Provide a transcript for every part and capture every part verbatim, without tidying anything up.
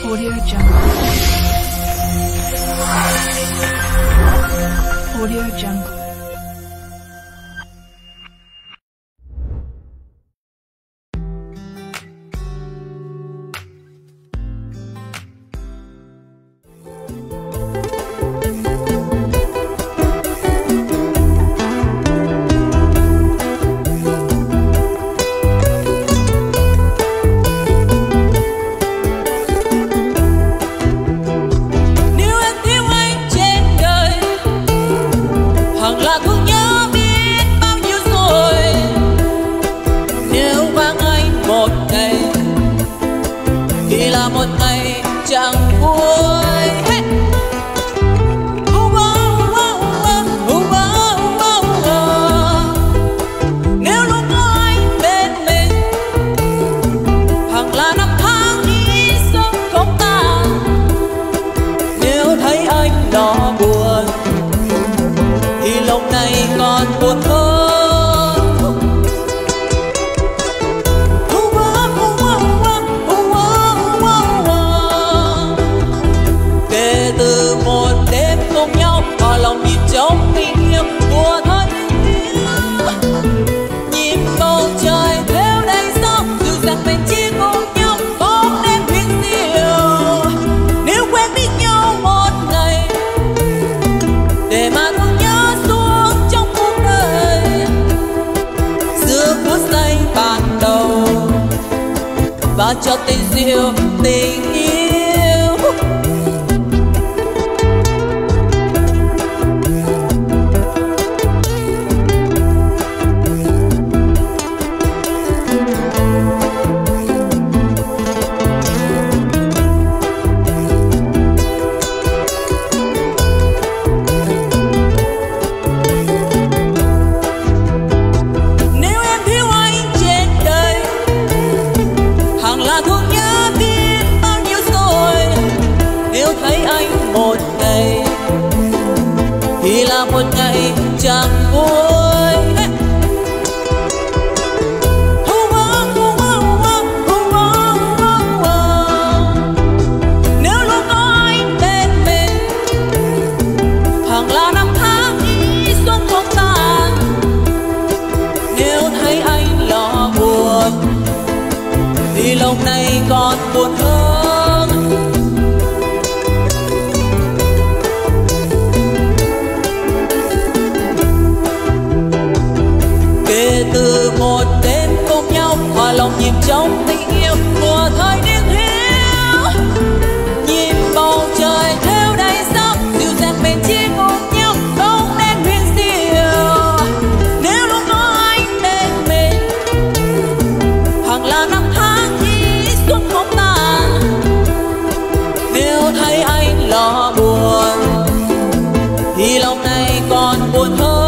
Audio Jungle. Audio Jungle. Và cho tình diệu tình yêu nếu em thiếu anh trên đời hằng là thương nhớ biết bao nhiêu rồi. Nếu thấy anh một ngày thì là một ngày chẳng vui. Nếu luôn có anh bên mình hằng là năm tháng ý xuân không tàn. Nếu thấy anh lo buồn thì lòng này còn buồn hơn. Kể từ một đêm cùng nhau hòa lòng nhịp trong tình yêu của thời niên thiếu, nhìn bầu trời theo đầy sao dịu dàng bên chia cùng nhau không nên huyền diệu. Nếu luôn có anh bên mình hằng là năm tháng xuân không tàn. Nếu thấy anh lo buồn thì lòng này còn buồn hơn.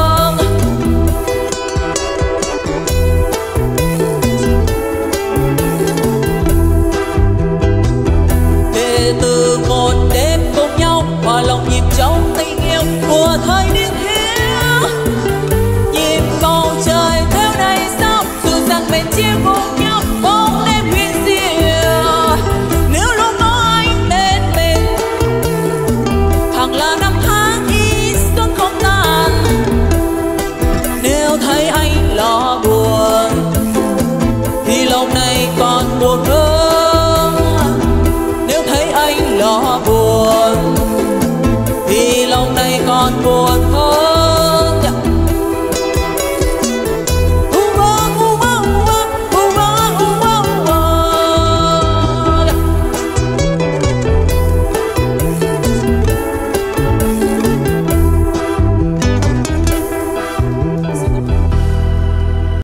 Kể từ một đêm cùng nhau hòa lòng nhịp trong tình yêu của thời niên thiếu, nhìn bầu trời theo đầy sao dịu dàng bên chia cùng nhau không nên huyền diệu. Nếu luôn có anh bên mình hằng là năm tháng ý xuân không tàn. Nếu thấy anh lo buồn thì lòng này còn buồn hơn. Nếu thấy anh lo buồn thì lòng này còn buồn hơn.